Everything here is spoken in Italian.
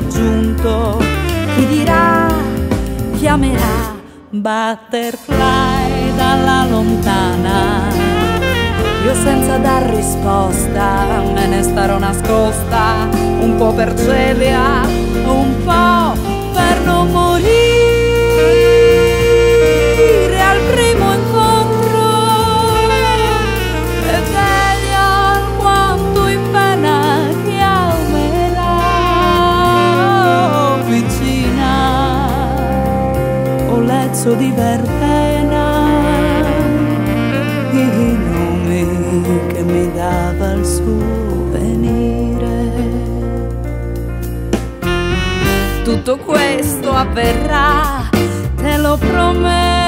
raggiunto. Chi dirà, chiamerà butterfly dalla lontana. Io senza dar risposta me ne starò nascosta, un po' per celia, un po' per non morire al primo incontro, e veglia alquanto in pena chiamerà vicina o lezzo di verbena, i nomi che mi dava il suo venire. Tutto questo avverrà, te lo prometto,